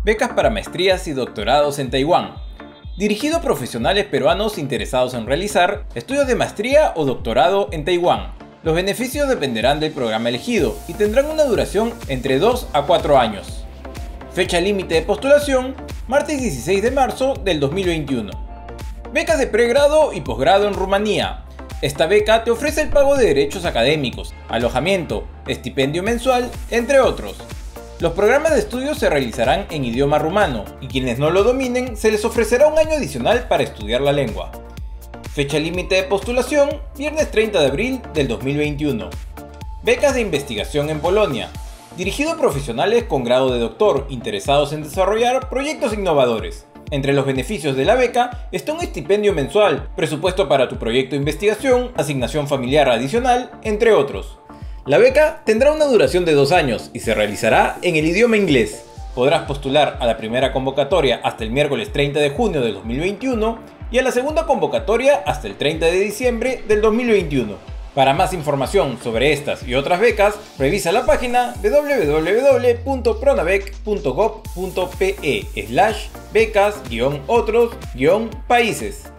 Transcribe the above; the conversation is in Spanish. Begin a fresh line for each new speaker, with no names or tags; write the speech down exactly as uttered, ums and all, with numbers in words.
Becas para maestrías y doctorados en Taiwán. Dirigido a profesionales peruanos interesados en realizar estudios de maestría o doctorado en Taiwán. Los beneficios dependerán del programa elegido y tendrán una duración entre dos a cuatro años. Fecha límite de postulación, martes dieciséis de marzo del dos mil veintiuno. Becas de pregrado y posgrado en Rumanía. Esta beca te ofrece el pago de derechos académicos, alojamiento, estipendio mensual, entre otros. Los programas de estudio se realizarán en idioma rumano y quienes no lo dominen se les ofrecerá un año adicional para estudiar la lengua. Fecha límite de postulación, viernes treinta de abril del dos mil veintiuno. Becas de investigación en Polonia. Dirigido a profesionales con grado de doctor interesados en desarrollar proyectos innovadores. Entre los beneficios de la beca está un estipendio mensual, presupuesto para tu proyecto de investigación, asignación familiar adicional, entre otros. La beca tendrá una duración de dos años y se realizará en el idioma inglés. Podrás postular a la primera convocatoria hasta el miércoles treinta de junio del dos mil veintiuno y a la segunda convocatoria hasta el treinta de diciembre del dos mil veintiuno. Para más información sobre estas y otras becas, revisa la página w w w punto pronavec punto gob punto pe slash becas guión otros guión países.